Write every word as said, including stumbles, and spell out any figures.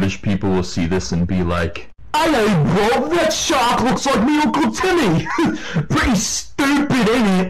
British people will see this and be like, "Hey, bro, that shark looks like me Uncle Timmy." Pretty stupid, ain't it?